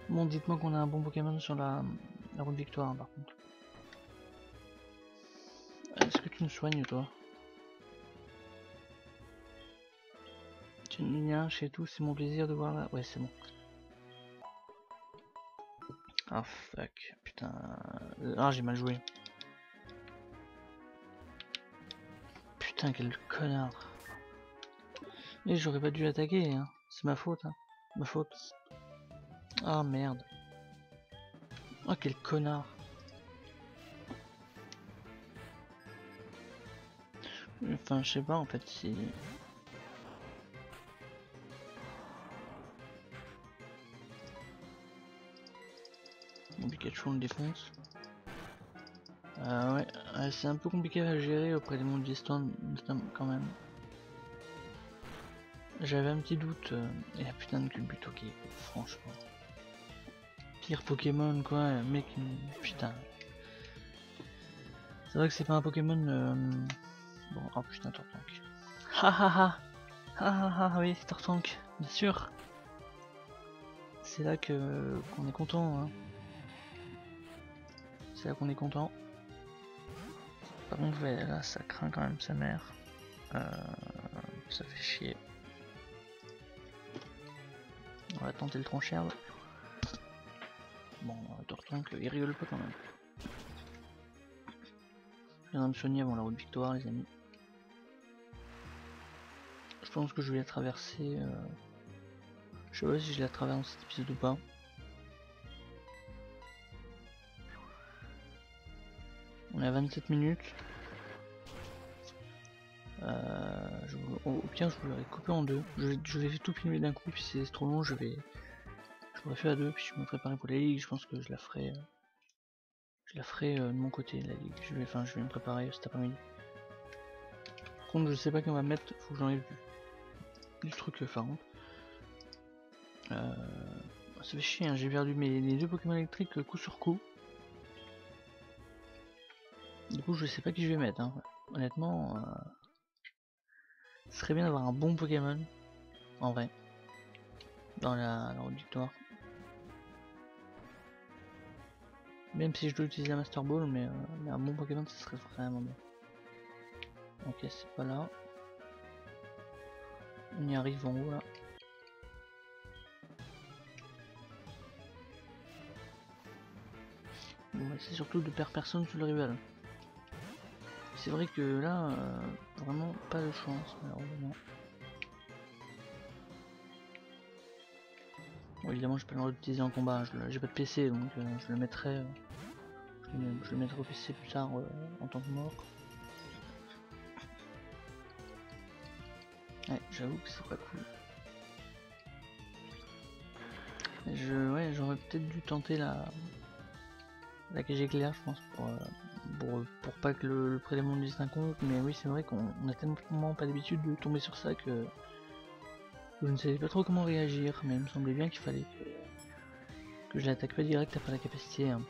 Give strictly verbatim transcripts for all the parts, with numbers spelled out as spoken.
Bon, dites-moi qu'on a un bon Pokémon sur la, la route victoire, par contre. Est-ce que tu me soignes, toi? Tu me dis rien chez tout, c'est mon plaisir de voir là. Ouais, c'est bon. Ah, fuck. Putain. Ah, j'ai mal joué. Putain, quel connard. Mais j'aurais pas dû attaquer, hein. C'est ma faute, hein. Ma faute. Ah, merde. Oh, quel connard. Enfin, je sais pas, en fait, si... Mon Pikachu, on le défonce. Euh, ouais, euh, c'est un peu compliqué à gérer auprès des mondes d'histoire, quand même. J'avais un petit doute, euh, et la putain de Culbuto qui est, franchement. Pire Pokémon, quoi, mec, putain. C'est vrai que c'est pas un Pokémon... Euh... Bon, oh putain, Tortank. Ha ha ha. Ha ha ha, oui, c'est Tortank, bien sûr. C'est là que qu'on est content, hein. C'est là qu'on est content. Par contre, ouais, là, ça craint quand même sa mère. Euh, ça fait chier. On va tenter le troncherbe. Bon, Tortank, il rigole pas quand même. Je viens de me soigner avant la route victoire, les amis. Je pense que je vais la traverser. Euh... Je sais pas si je la traverse dans cet épisode ou pas. On est à vingt-sept minutes. Euh, je, au pire, je vous l'aurais coupé en deux. Je vais, je vais tout filmer d'un coup, puis si c'est trop long, je vais. Je l'aurais fait à deux, puis je me préparer pour la ligue. Je pense que je la ferai. Euh, je la ferai euh, de mon côté, la ligue. Je vais, enfin, je vais me préparer cet après-midi. Par contre, je sais pas qu'on va mettre. Faut que j'enlève du, du truc euh, phare. Euh, ça fait chier, hein, j'ai perdu mes les deux Pokémon électriques coup sur coup. Du coup, je sais pas qui je vais mettre. Hein. Honnêtement, euh, ce serait bien d'avoir un bon Pokémon, en vrai, dans la, la route victoire. Même si je dois utiliser la Master Ball, mais, euh, mais un bon Pokémon, ce serait vraiment bien. Ok, c'est pas là. On y arrive en haut là. Bon, c'est surtout de perdre personne sur le rival. C'est vrai que là, euh, vraiment pas de chance, malheureusement. Bon, évidemment, j'ai pas le droit d'utiliser en combat, j'ai pas de P C, donc euh, je le mettrai. Euh, je, le, je le mettrai au P C plus tard euh, en tant que mort. Ouais, j'avoue que c'est pas cool. Je, ouais, j'aurais peut-être dû tenter la, la cage éclair, je pense, pour, euh, pour, pour pas que le, le prélément ne dise un compte. Mais oui, c'est vrai qu'on a tellement pas d'habitude de tomber sur ça que je ne savais pas trop comment réagir. Mais il me semblait bien qu'il fallait que, que je l'attaque pas direct après la capacité. Hein.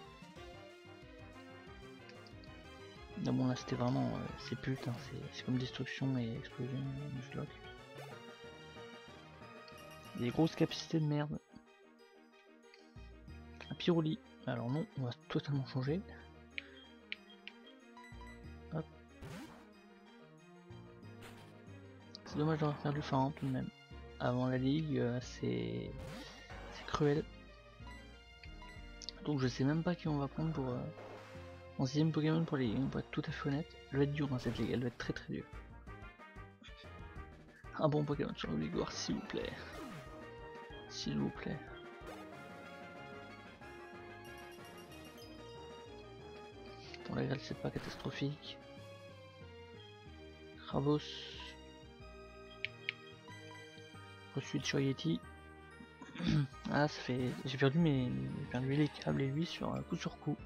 Mais bon, là c'était vraiment, euh, c'est pute, hein, c'est comme destruction et explosion du bloc. Des grosses capacités de merde. Un Pyroli. Alors non, on va totalement changer. Hop. C'est dommage d'avoir perdu Pharaon tout de même. Avant la ligue, euh, c'est cruel. Donc je sais même pas qui on va prendre pour euh, en sixième Pokémon pour les ligue, pour être tout à fait honnête. Elle va être dure dans cette ligue, elle va être très très dure. Un bon Pokémon sur le Vigor, s'il vous plaît. S'il vous plaît. Bon, la grêle c'est pas catastrophique. Kravos. Reçu de Choyeti. Ah, ça fait. J'ai perdu mes. J'ai perdu les câbles et lui sur coup sur coup.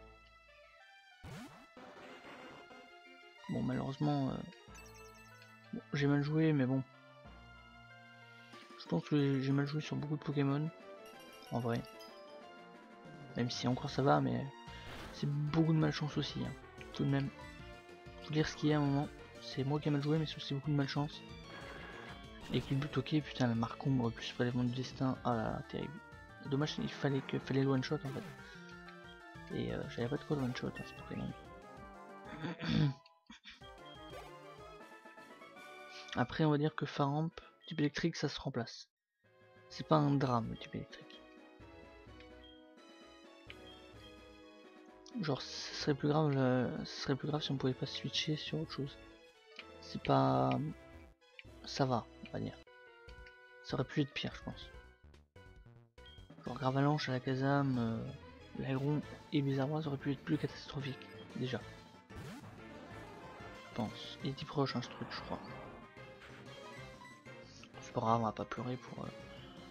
Bon, malheureusement. Euh... Bon, j'ai mal joué, mais bon. Je pense que j'ai mal joué sur beaucoup de Pokémon. En vrai. Même si encore ça va, mais. C'est beaucoup de malchance aussi. Hein. Tout de même. Faut dire ce qu'il y a à un moment. C'est moi qui ai mal joué, mais c'est aussi beaucoup de malchance. Et qu'il but ok, putain, la marque ombre plus prélèvement du destin. Ah là là, terrible. Dommage, il fallait que fallait le one shot en fait. Et euh, j'avais pas de quoi le one shot, hein, c'est Pokémon. Après, on va dire que Faramp, type électrique, ça se remplace. C'est pas un drame le type électrique. Genre, ce serait plus grave, euh, ce serait plus grave si on pouvait pas switcher sur autre chose. C'est pas, ça va, on va dire. Ça aurait pu être pire, je pense. Genre Gravalanche à la Kazam, euh, l'Aéron et Bizarroise aurait pu être plus catastrophique, déjà. Je pense. Il était proche un truc, je crois. C'est pas grave, on va pas pleurer pour. Euh...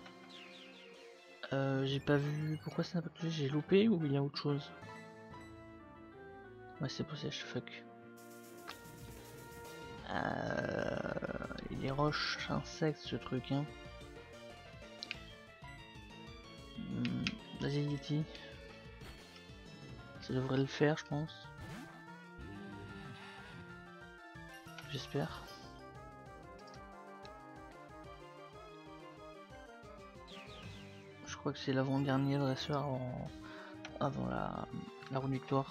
Euh, j'ai pas vu. Pourquoi ça n'a pas touché? J'ai loupé ou il y a autre chose? Ouais, c'est possèche, fuck. Euh... Il est roches, insectes, ce truc, hein. Hmm, vas-y, Yeti. Ça devrait le faire, je pense. J'espère. Je crois que c'est l'avant-dernier dresseur en... avant la, la roue de victoire.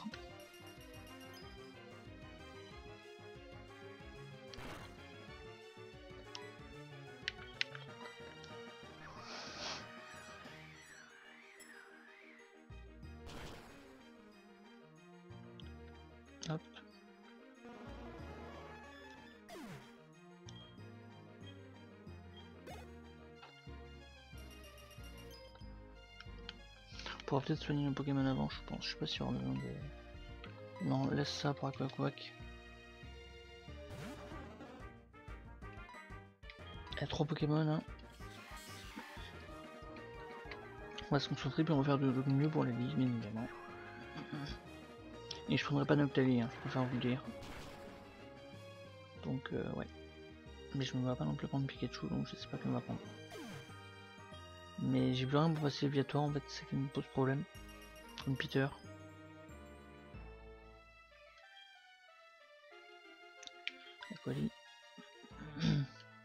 Hop. On pourra peut-être soigner le Pokémon avant, je pense. Je sais pas si on a besoin de... Non, laisse ça pour Aquaquac. Il y a trois Pokémon, hein. On va se concentrer puis on va faire de, de mieux pour les ligues, bien évidemment. Et je prendrai pas Noctali, hein, je préfère vous le dire. Donc euh, ouais. Mais je me vois pas non plus prendre Pikachu, donc je sais pas qu'on va prendre. Mais j'ai plus rien pour passer Viatoire, en fait, c'est ça qui me pose problème. Comme Peter. Aquali. De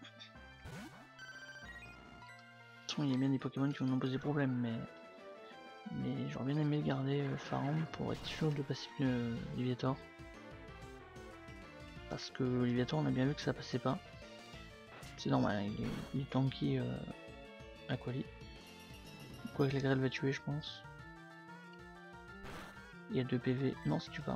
toute façon, il y a bien des Pokémon qui vont nous poser problème, mais... Mais j'aurais bien aimé le garder euh, Faramp pour être sûr de passer euh, Léviator. Parce que Léviator, on a bien vu que ça passait pas. C'est normal, il est, il est tanky euh, Aquali. Quoi que la grêle va tuer, je pense. Il y a deux P V. Non, ça tue pas.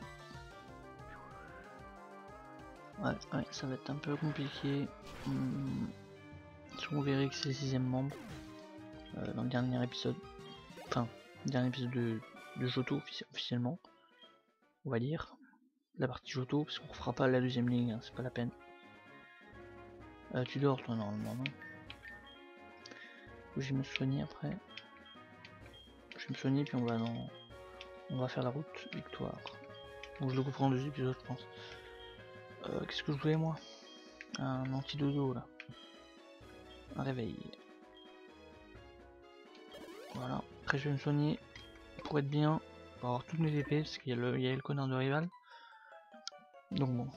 Ouais, ouais, ça va être un peu compliqué. Hum, on verrait que c'est le sixième membre euh, dans le dernier épisode. Enfin, le dernier épisode de, de Johto officiellement. On va dire. La partie Johto, parce qu'on fera pas la deuxième ligne, hein, c'est pas la peine. Euh, tu dors toi normalement, non? Je vais me soigner après. Je vais me soigner puis on va dans. On va faire la route victoire. Donc je le couperai en deux épisodes, je pense. Euh, Qu'est-ce que je voulais moi? Un anti-dodo là. Un réveil. Voilà. Après je vais me soigner pour être bien. Pour avoir toutes mes V P parce qu'il y a le, il y a le connard de rival. Donc bon.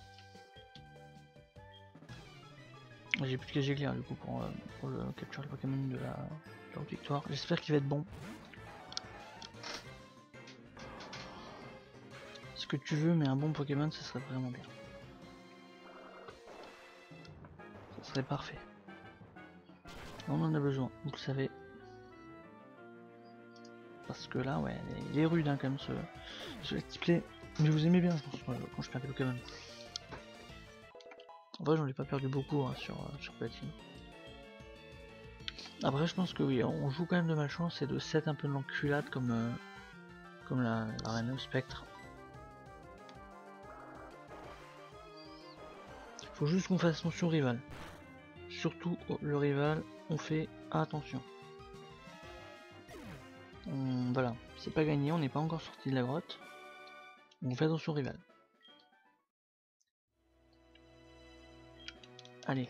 J'ai plus de K G clair du coup pour, euh, pour le capture le Pokémon de la, de la route victoire. J'espère qu'il va être bon. Ce que tu veux, mais un bon Pokémon, ça serait vraiment bien. Ça serait parfait. On en a besoin, vous le savez. Parce que là, ouais, il est rude hein, quand même ce, ce let's play. Mais vous aimez bien, je pense, quand je perds des Pokémon. En vrai, j'en ai pas perdu beaucoup hein, sur, euh, sur Platine. Après, je pense que oui, on joue quand même de malchance et de set un peu de l'enculade comme, euh, comme la, la reine au spectre. Faut juste qu'on fasse attention au rival. Surtout le rival, on fait attention. On, voilà, c'est pas gagné, on n'est pas encore sorti de la grotte. On fait attention au rival. Allez.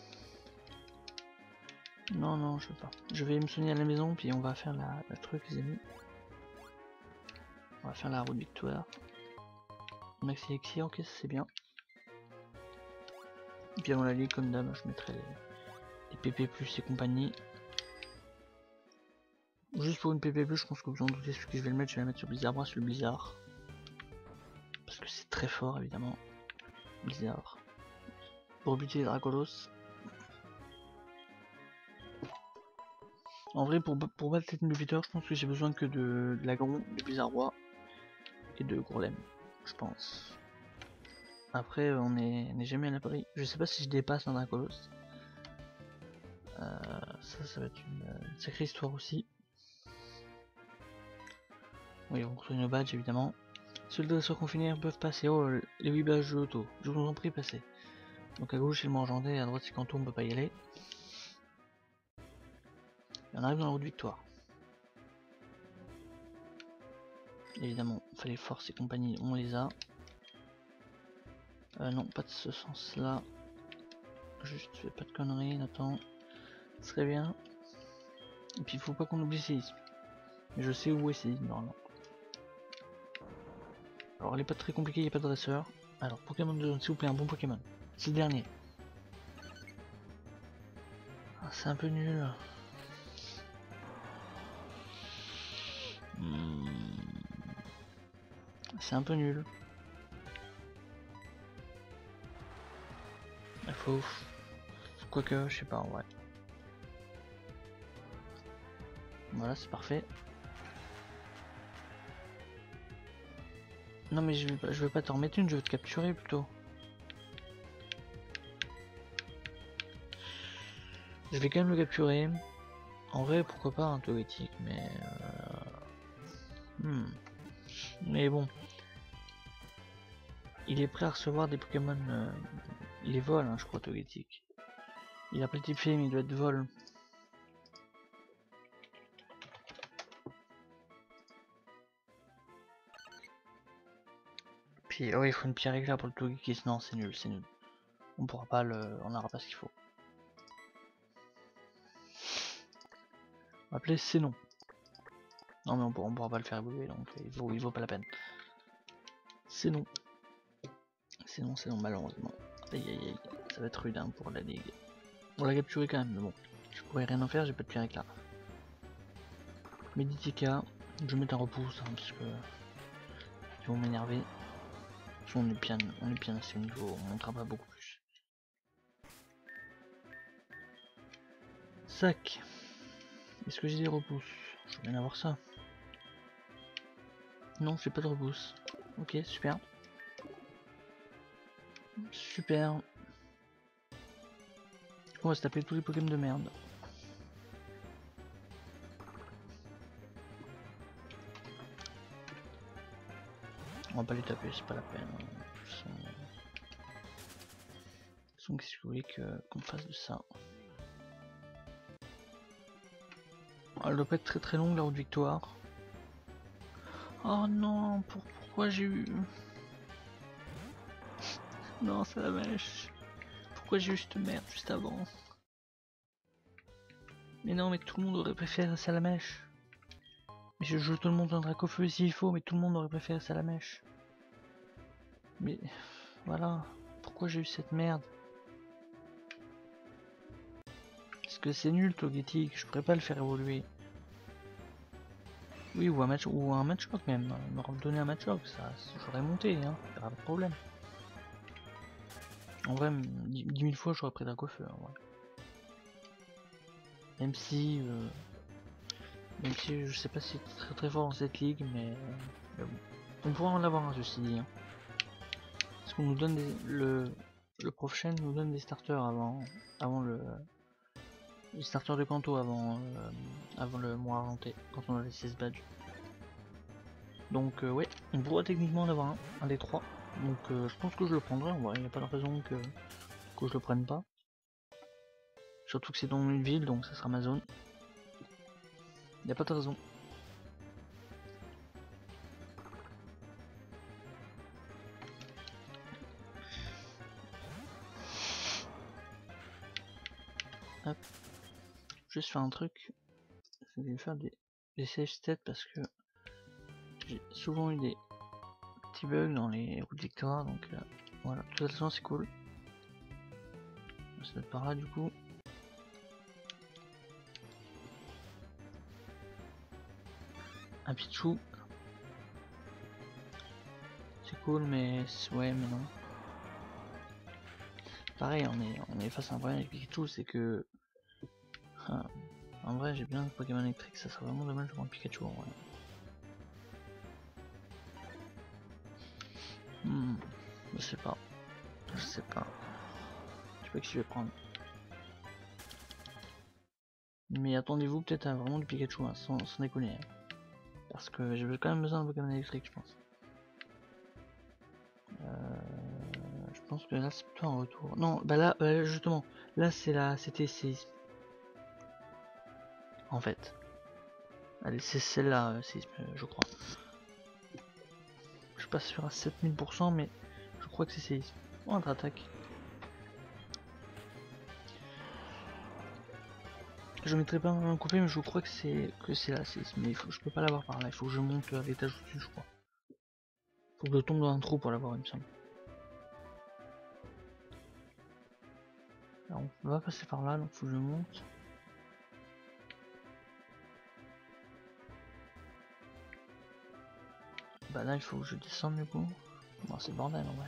Non, non, je veux pas. Je vais me soigner à la maison, puis on va faire la, la truc, les amis. On va faire la route victoire. Max Elixir, ok, c'est bien. Et puis avant la ligue, comme d'hab, je mettrai les, les P P plus et compagnie. juste pour une P P B, je pense que vous en doutez ce que je vais le mettre, je vais le mettre sur Blizzard Bras, sur le Blizzard. Parce que c'est très fort évidemment. Blizzard. Pour buter les Dracolos. En vrai, pour, pour battre cette Nubiteur, je pense que j'ai besoin que de, de l'Agron, de Blizzard Roi et de Gourlem, je pense. Après, on n'est jamais à l'abri. Je sais pas si je dépasse un Dracolos. Euh, ça, ça va être une, une sacrée histoire aussi. Oui, on retrouve nos badges évidemment. Seuls dresseurs confinés peuvent passer. Oh, les huit badges de l'auto. Je vous en prie, passez. Donc à gauche, c'est le Morgendais, à droite, c'est Kanto, on peut pas y aller. Et on arrive dans la route victoire. Évidemment, il fallait force et compagnie, on les a. Euh, non, pas de ce sens-là. Juste, fais pas de conneries, Nathan. Ce serait bien. Et puis, il faut pas qu'on oublie séisme. Mais je sais où est séisme, normalement. Alors, elle est pas très compliquée, il n'y a pas de dresseur. Alors, Pokémon de zone, s'il vous plaît, un bon Pokémon. C'est le dernier. Ah, c'est un peu nul. Hmm. C'est un peu nul. Il faut... Quoique, je sais pas, ouais. Voilà, c'est parfait. Non mais je vais pas, je veux pas t'en remettre une, je veux te capturer plutôt. Je vais quand même le capturer. En vrai, pourquoi pas un Togetic, mais... Euh... Hmm. Mais bon. Il est prêt à recevoir des Pokémon... Euh... Il est vol, hein, je crois, Togetic. Il a pas le type fée, mais il doit être vol. Puis, oh, il faut une pierre éclair pour le Togekiss. Non, c'est nul, c'est nul. On pourra pas le... On n'aura pas ce qu'il faut. On va appeler Sénon. Non, mais on pourra, on pourra pas le faire évoluer, donc il vaut, il vaut pas la peine. Sénon. Sénon, c'est non, malheureusement. Aïe aïe aïe, ça va être rude hein, pour la ligue. On l'a capturé quand même, mais bon. Je pourrais rien en faire, j'ai pas de pierre éclair. Meditica, je vais mettre un repousse, hein, parce que ils vont m'énerver. On est bien, on est bien à ce niveau, on montera pas beaucoup plus. Sac. Est-ce que j'ai des repousses? Je veux bien avoir ça. Non, j'ai pas de repousse. Ok, super. Super. On va se taper tous les Pokémon de merde. On va pas les taper, c'est pas la peine. Donc qu'est-ce que vous voulez qu'on fasse de ça? Elle doit pas être très très longue la route victoire. Oh non, pour, pourquoi j'ai eu... Non, c'est la mèche. Pourquoi j'ai eu cette merde juste avant? Mais non, mais tout le monde aurait préféré Salamèche. Mais je joue tout le monde en Dracofeu s'il faut, mais tout le monde aurait préféré Salamèche. Mais voilà, pourquoi j'ai eu cette merde? Parce que c'est nul Togetic, je pourrais pas le faire évoluer. Oui, ou un match ou un matchlock même, il m'aurait donné un matchlock, ça j'aurais monté, hein, pas de problème. En vrai, dix mille fois j'aurais pris Dracofeu, hein, ouais. Même si, euh, même si je sais pas si c'est très très fort dans cette ligue, mais, mais bon. On pourra en avoir un ceci dit. Hein. Parce qu'on nous donne des, le, le prochain nous donne des starters avant, avant le, les starters de Kanto avant, euh, avant le mois argenté, quand on a les seize badges. Donc euh, ouais, on pourra techniquement en avoir un, un des trois. Donc euh, je pense que je le prendrai, en vrai, il n'y a pas de raison que, que je le prenne pas. Surtout que c'est dans une ville, donc ça sera ma zone. Il n'y a pas de raison. Hop. Juste faire un truc. Je vais faire des, des save stats parce que j'ai souvent eu des petits bugs dans les routes victoires, donc euh, voilà, de toute façon c'est cool. Ça va être par là du coup. Un Pichu. C'est cool, mais ouais, mais non. Pareil, on est, on est face à un problème avec Pikachu, c'est que... Hein, en vrai, j'ai bien un Pokémon électrique, ça serait vraiment dommage de prendre Pikachu en vrai. Hmm, je sais pas. Je sais pas. Je sais pas qui je vais prendre. Mais attendez-vous peut-être à vraiment du Pikachu, hein, sans, sans déconner. Hein. Parce que j'ai quand même besoin d'un Pokémon électrique, je pense. Euh, je pense que là c'est plutôt un retour. Non, bah là, bah justement, là c'est la, c'était séisme. En fait. Allez, c'est celle-là, euh, séisme, je crois. Je suis pas sûr à sept mille pour cent, mais je crois que c'est séisme. Oh, notre attaque. Je mettrai pas un coupé, mais je crois que c'est que c'est la séisme. Mais il faut, je peux pas l'avoir par là, il faut que je monte à l'étage au-dessus, je crois. Faut que je tombe dans un trou pour l'avoir, il me semble. Alors, on va passer par là, donc faut que je monte. Bah là, il faut que je descende du coup. Bon, c'est le bordel en vrai.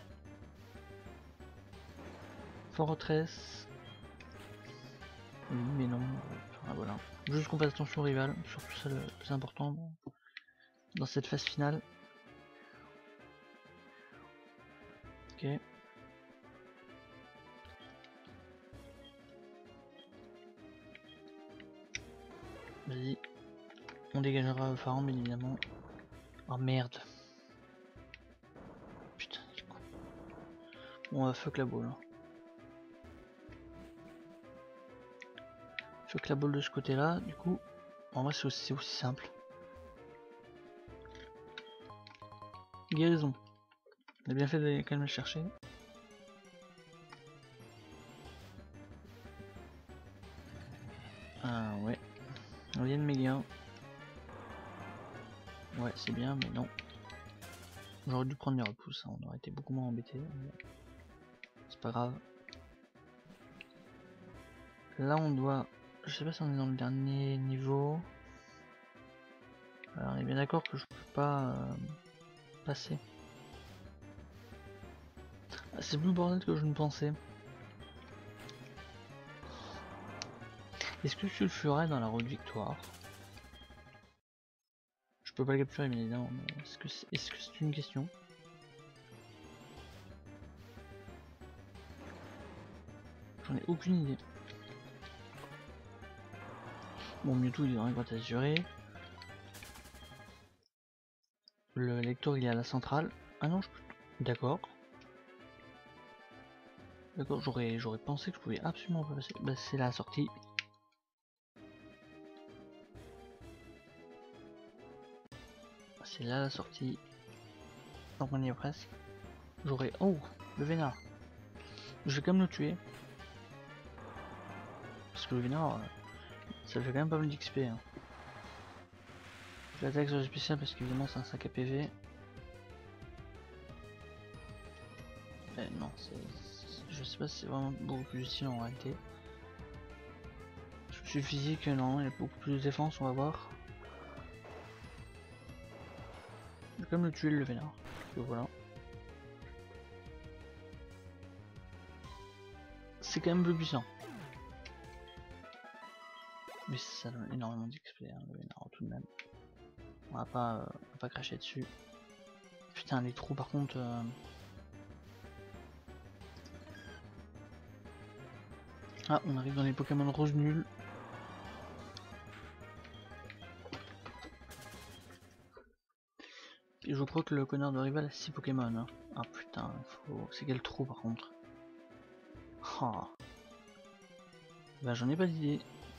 Fortress. Oui, mais non. Ah, voilà. Juste qu'on fasse attention au rival, surtout ça le plus important dans cette phase finale. Ok. Vas-y. On dégagera Pharaon, bien évidemment. Oh merde. Putain, c'est con. Bon, on va fuck la boule. Hein. Fuck la boule de ce côté-là, du coup. En vrai, c'est aussi, aussi simple. Guérison. On a bien fait de quand même le chercher. Ah ouais. On vient de méga. Ouais, c'est bien, mais non. J'aurais dû prendre mes repousses, hein. On aurait été beaucoup moins embêté. C'est pas grave. Là, on doit. Je sais pas si on est dans le dernier niveau. Alors, on est bien d'accord que je peux pas euh, passer. Ah, c'est plus bordel que je ne pensais. Est-ce que tu le ferais dans la route victoire? Je peux pas le capturer, bien évidemment, mais est-ce que c'est est-ce que c'est une question? J'en ai aucune idée. Bon, Mewtwo il est dans les grottes azurées. Le lecteur il est à la centrale. Ah non, je peux. D'accord. D'accord, j'aurais j'aurais pensé que je pouvais absolument pas passer. Bah, c'est la sortie. C'est là la sortie. Donc on y est presque. J'aurais. Oh, le vénard. Je vais quand même le tuer. Parce que le vénard, euh, ça fait quand même pas mal d'X P. Hein. Je l'attaque sur le spécial parce qu'évidemment c'est un cinq A P V. Euh, non, c'est. Je sais pas si c'est vraiment beaucoup plus utile en réalité. Je suis physique, non, il y a beaucoup plus de défense, on va voir. Je vais quand même le tuer le vénard. Donc voilà. C'est quand même plus puissant. Mais ça donne énormément d'X P, hein, le vénard tout de même. On va pas, euh, on va pas cracher dessus. Putain, les trous par contre. Euh... Ah, on arrive dans les Pokémon rose nuls. Et je crois que le connard de rival a six Pokémon. Hein. Ah putain, faut... c'est quel trou par contre. Oh. Bah j'en ai pas d'idée.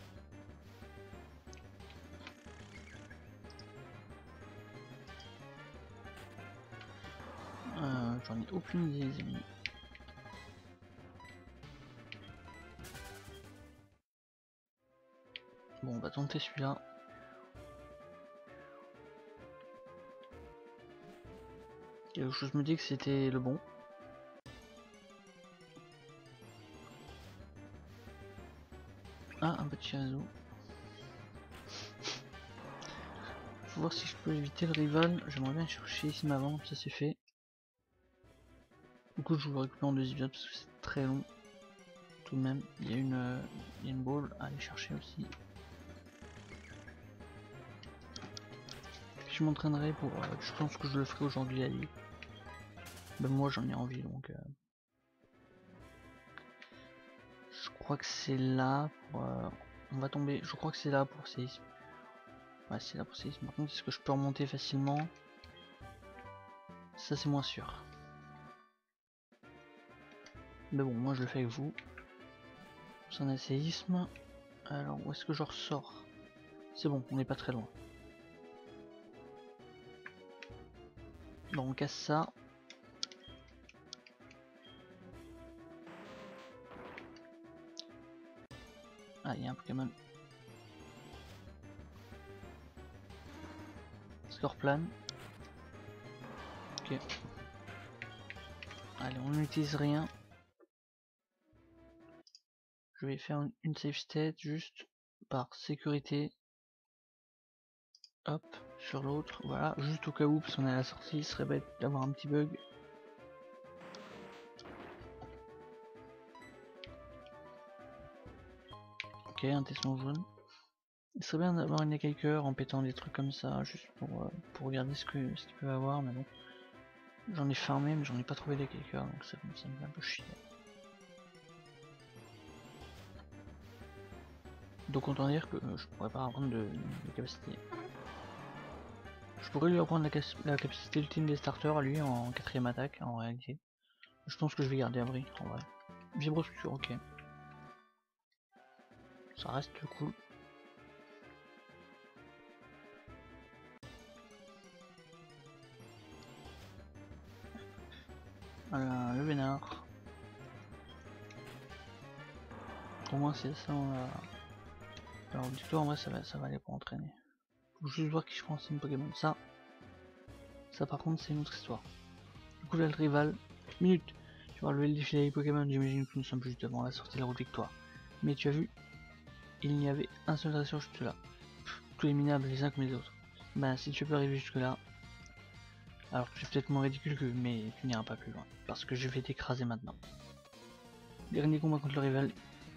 Euh, j'en ai aucune idée les amis. Bon on va tenter celui-là. Quelque chose me dit que c'était le bon. Ah, un petit réseau. faut voir si je peux éviter le rival. J'aimerais bien chercher ici avant, ça c'est fait. Du coup je vous le récupère en deux épisodes parce que c'est très long. Tout de même, il y a une, euh, il y a une ball à aller chercher aussi. Puis je m'entraînerai pour, euh, je pense que je le ferai aujourd'hui à Lille. Ben moi j'en ai envie donc. Euh, je crois que c'est là pour, euh, on va tomber. Je crois que c'est là pour séisme. Ouais c'est là pour séisme. Par contre est-ce que je peux remonter facilement? Ça c'est moins sûr. Mais bon moi je le fais avec vous. C'est un séisme. Alors où est-ce que je ressors? C'est bon, on n'est pas très loin. Bon on casse ça. Ah il y a un Pokémon. Score plane. Ok. Allez on n'utilise rien. Je vais faire une save state juste par sécurité. Hop, sur l'autre, voilà, juste au cas où, parce qu'on est à la sortie, il serait bête d'avoir un petit bug. Ok, un tesson jaune. Il serait bien d'avoir une écailleur en pétant des trucs comme ça, juste pour, euh, pour regarder ce que ce qu'il peut avoir, mais bon. J'en ai farmé, mais j'en ai pas trouvé d'écailleur, donc ça, ça me fait un peu chier. Donc autant dire que je pourrais pas apprendre de, de capacité. Je pourrais lui apprendre la, la capacité ultime des starters, lui, en quatrième attaque, en réalité. Je pense que je vais garder abri, en vrai. Vibrostructure, ok. Ça reste cool. Voilà, le vénard. Au moins c'est ça on a. Alors du coup en vrai ça va, ça va aller pour entraîner. Faut juste voir qui je prends une Pokémon. Ça. Ça par contre c'est une autre histoire. Du coup là le rival. Minute. Tu vas relever le défi des Pokémon, j'imagine que nous sommes juste devant la sortie de la route victoire. Mais tu as vu, il n'y avait un seul dresseur juste là. Pff, tous les minables les uns comme les autres. Bah si tu peux arriver jusque là. Alors tu es peut-être moins ridicule que mais tu n'iras pas plus loin. Parce que je vais t'écraser maintenant. Dernier combat contre le rival.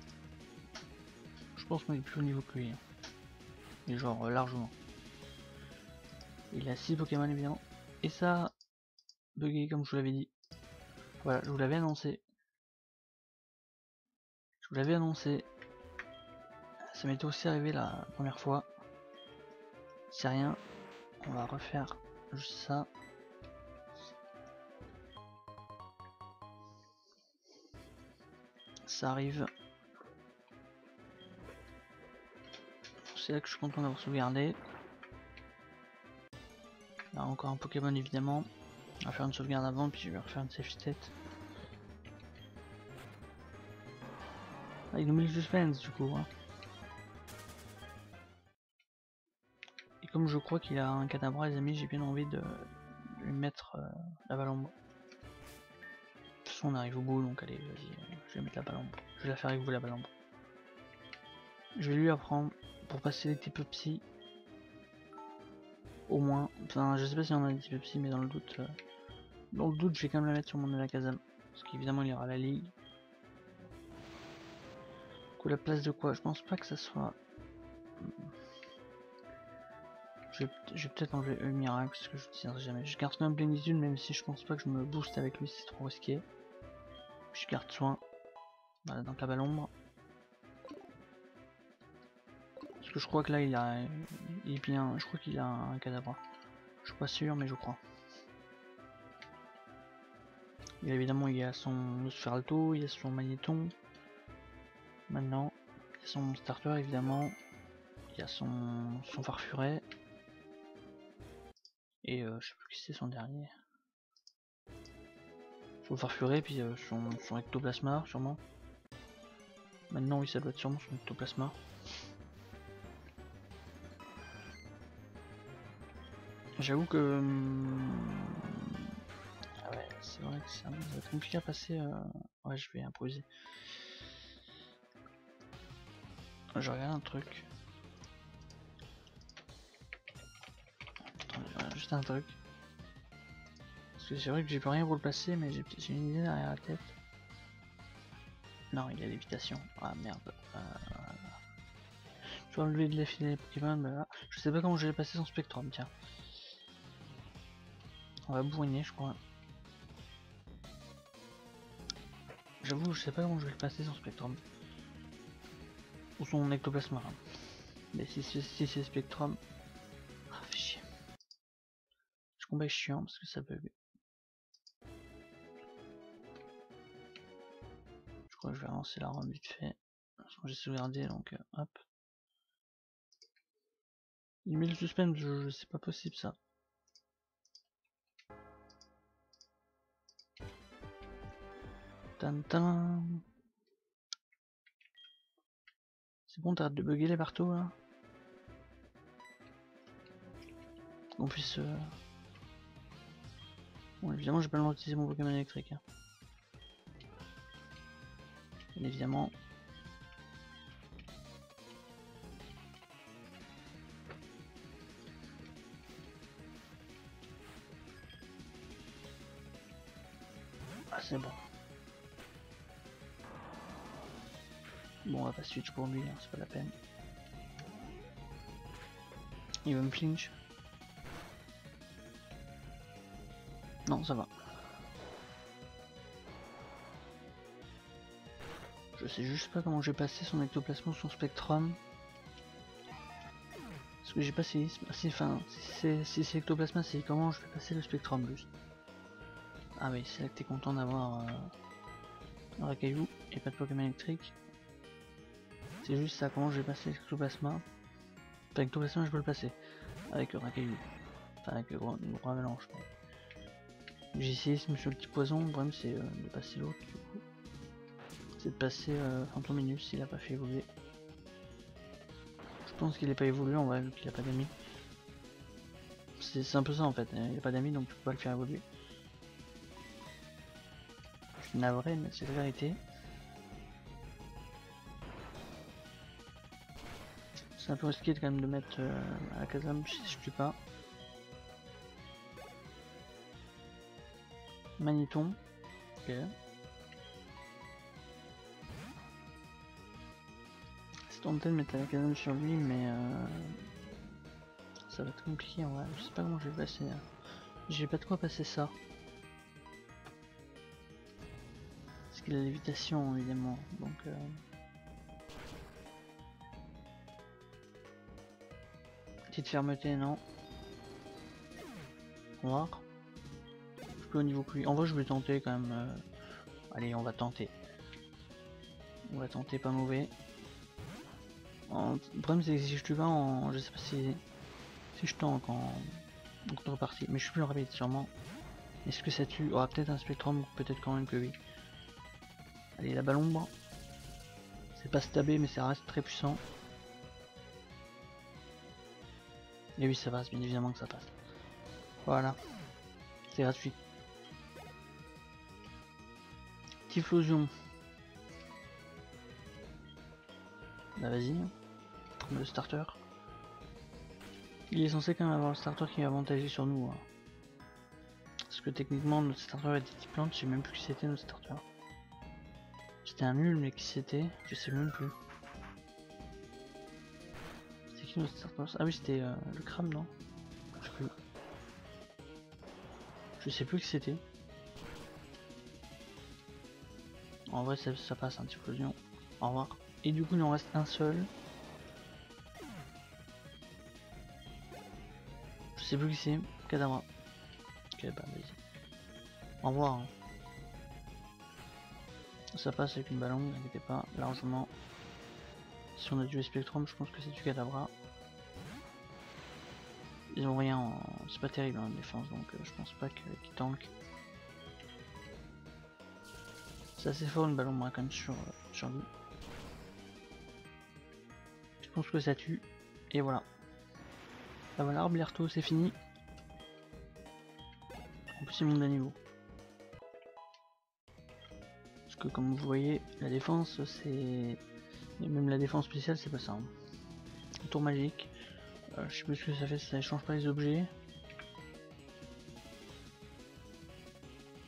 Je pense qu'on est plus au niveau que lui. Hein. Et genre euh, largement. Il a six Pokémon évidemment. Et ça bugué comme je vous l'avais dit. Voilà, je vous l'avais annoncé. Je vous l'avais annoncé. Ça m'était aussi arrivé la première fois. C'est rien. On va refaire juste ça. Ça arrive. C'est là que je suis content d'avoir sauvegardé. Là encore un Pokémon évidemment. On va faire une sauvegarde avant puis je vais refaire une save state. Ah, il nous met le suspense du coup. Hein. Et comme je crois qu'il a un Kadabra les amis, j'ai bien envie de lui mettre euh, la Balambre. De toute façon on arrive au bout donc allez vas-y, je vais mettre la Balambre. Je vais la faire avec vous la Balambre. Je vais lui apprendre pour passer les types psy. Au moins, enfin je sais pas si on a des types psy mais dans le doute, euh, dans le doute je vais quand même la mettre sur mon Alakazam. Parce qu'évidemment il y aura la ligue. Du coup la place de quoi? Je pense pas que ça soit... Je vais, vais peut-être enlever le miracle parce que je ne tiendrai jamais. Je garde quand même plénitude même si je pense pas que je me booste avec lui, c'est trop risqué. Puis je garde soin. Voilà donc la Balambre. Parce que je crois que là il a... Il est bien... Je crois qu'il a un Kadabra. Je suis pas sûr mais je crois. Et évidemment il y a son Sferalto, il y a son Magnéton. Maintenant, il y a son starter évidemment. Il y a son, son Farfuret. Et euh, je sais plus qui c'est son dernier. Son Farfuret puis euh, son, son Ectoplasma sûrement. Maintenant oui ça doit être sûrement son Ectoplasma. J'avoue que... Hum... Ah ouais, c'est vrai que ça va être compliqué à passer... Euh... Ouais je vais imposer. Je regarde un truc. juste un truc. Parce que c'est vrai que j'ai plus rien pour le placer, mais j'ai une idée derrière la tête. Non, il a l'évitation. Ah merde. Euh... Je vais enlever de la file des Pokémon, bah là. Je sais pas comment je vais passer son Spectrum, tiens. On va bourriner, je crois. J'avoue, je sais pas comment je vais le passer son Spectrum. Ou son Ectoplasma. Hein. Mais si, si, si c'est Spectrum. Ah, fait chier. Ce combat est chiant parce que ça bug. Je crois que je vais lancer la run vite fait. J'ai sauvegardé donc euh, hop. Il met le suspense, je, je c'est pas possible ça. Tintin. C'est bon, t'arrêtes de bugger les marteaux là. Qu'on puisse. Euh... Bon, évidemment, j'ai pas le droit d'utiliser mon Pokémon électrique. Hein. Bien évidemment. Ah, c'est bon. Bon, on va pas switch pour lui, hein, c'est pas la peine. Il va me flinch. Non, ça va. Je sais juste pas comment j'ai passé son ectoplasme ou son spectrum. Parce que j'ai passé. Si, enfin, si c'est ectoplasma, c'est comment je vais passer le spectrum juste. Ah oui, c'est là que t'es content d'avoir euh, un racaillou et pas de Pokémon électrique. C'est juste ça, comment je vais passer l'ectoplasma. Enfin, l'ectoplasma, je peux le passer avec le racaillou. Enfin, avec le gros, le gros avalanche. J'ai essayé ce monsieur le petit poison, le problème c'est euh, de passer l'autre du coup. C'est de passer euh, Phantominus s'il a pas fait évoluer. Je pense qu'il n'est pas évolué en vrai vu qu'il a pas d'amis. C'est un peu ça en fait, il n'y a pas d'amis donc tu peux pas le faire évoluer. Je suis navré mais c'est la vérité. C'est un peu risqué quand même de mettre euh, à la Kazam si je tue pas. Magnéton. Ok. C'est tenté de mettre la Kazam sur lui mais euh, ça va être compliqué en vrai. Je sais pas comment je vais passer. Hein. J'ai pas de quoi passer ça. Parce qu'il a l'évitation évidemment. Donc euh... petite fermeté non. On va voir. Je peux au niveau plus. En vrai je vais tenter quand même. Euh... Allez on va tenter. On va tenter pas mauvais. En... Le problème c'est que si je tue pas en. Je sais pas si. Si je tank en. En contrepartie. Mais je suis plus rapide sûrement. Est-ce que ça tue? Aura peut-être un spectrum, peut-être quand même que oui. Allez la balombre. C'est pas stabé mais ça reste très puissant. Et oui ça passe, bien évidemment que ça passe. Voilà. C'est gratuit. Typhlosion. Bah vas-y. Le starter. Il est censé quand même avoir le starter qui est avantagé sur nous. Hein. Parce que techniquement notre starter était type plante, je sais même plus qui c'était notre starter. C'était un nul mais qui c'était, je sais même plus. C'était qui notre starter? Ah oui c'était euh, le crabe non? Je sais plus. Je sais plus qui c'était. En vrai ça, ça passe un petit peu. Au revoir. Et du coup il en reste un seul. Je sais plus qui c'est. Kadabra. Ok bah vas-y. Au revoir. Hein. Ça passe avec une ballon, n'inquiétez pas, largement. Si on a du Spectrum, je pense que c'est du Kadabra. Ils ont rien en... C'est pas terrible en hein, défense, donc euh, je pense pas qu'ils tankent. C'est assez fort une ballon moi quand même sur, euh, sur lui. Je pense que ça tue. Et voilà. Bah voilà, Arblerto c'est fini. En plus il monte d'un niveau. Parce que comme vous voyez, la défense c'est... Et même la défense spéciale c'est pas ça. Hein. Tour magique. Euh, je sais plus ce que ça fait, ça change pas les objets.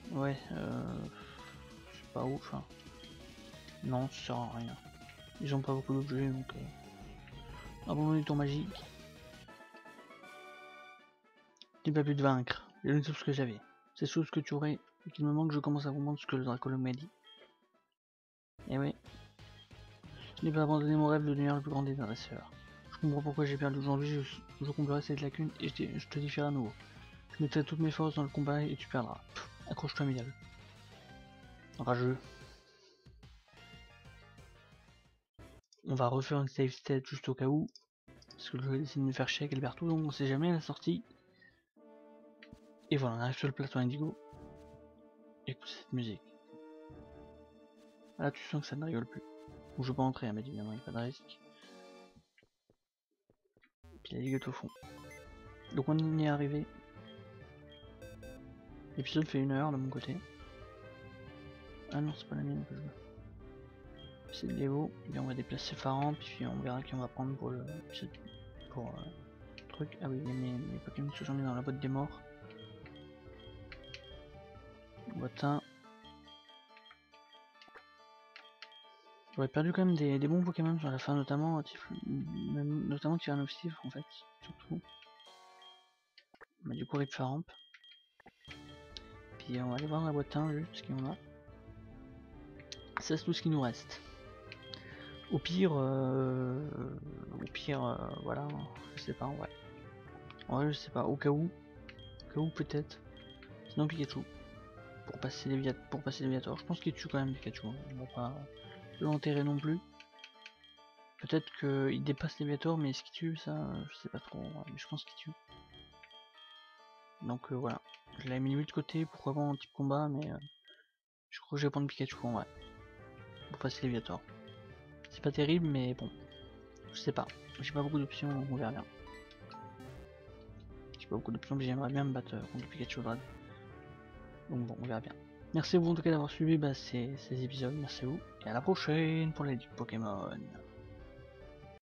Ouais, euh, c'est pas ouf. Hein. Non, ça sert à rien. Ils ont pas beaucoup d'objets donc. Euh... Abandon du tour magique. Tu n'as pas pu te vaincre. J'ai donné tout ce que j'avais. C'est tout ce que tu aurais et qu'il me manque, je commence à comprendre ce que le dracologue m'a dit. Et oui. Je n'ai pas abandonné mon rêve de devenir le plus grand des dresseurs. Je comprends pourquoi j'ai perdu aujourd'hui, je, je comblerai cette lacune et je, je te défierai à nouveau. Je mettrai toutes mes forces dans le combat et tu perdras. Accroche-toi, Midal. Rageux. On va refaire une save state juste au cas où. Parce que je vais essayer de me faire chier avec Alberto, donc on sait jamais la sortie. Et voilà, on arrive sur le plateau Indigo. Écoute cette musique. Là tu sens que ça ne rigole plus. Ou je peux pas entrer, hein, mais évidemment il n'y a pas de risque. Et puis la ligue est au fond. Donc on y est arrivé. L'épisode fait une heure de mon côté. Ah non, c'est pas la mienne que je veux. C'est de Léo, et on va déplacer Faran, puis on verra qui on va prendre pour le pour euh, le truc. Ah oui, il y a mes, mes Pokémon que j'en ai dans la boîte des morts. Boîte un. J'aurais perdu quand même des, des bons Pokémon sur la fin, notamment même, notamment Tyrannosaurus en fait, surtout. Bah, du coup Rip Faramp. Puis on va aller voir la boîte un juste ce qu'on a. Ça c'est tout ce qui nous reste. Au pire, euh, au pire, euh, voilà, je sais pas, ouais. En vrai, je sais pas, au cas où, au cas où peut-être. Sinon Pikachu. Pour passer les Viat pour passer les Viator. Je pense qu'il tue quand même Pikachu. On va pas l'enterrer non plus. Peut-être qu'il dépasse les Viator, mais est-ce qu'il tue ça, je sais pas trop. Ouais, mais je pense qu'il tue. Donc euh, voilà. Je l'avais mis de côté, pourquoi pas en type combat, mais euh, je crois que je vais prendre Pikachu en vrai. Pour passer les Viator. C'est pas terrible, mais bon. Je sais pas. J'ai pas beaucoup d'options, on verra bien. J'ai pas beaucoup d'options, mais j'aimerais bien me battre contre Pikachu Dragon. Donc bon, on verra bien. Merci à vous en tout cas d'avoir suivi bah, ces, ces épisodes, merci à vous. Et à la prochaine pour les Pokémon.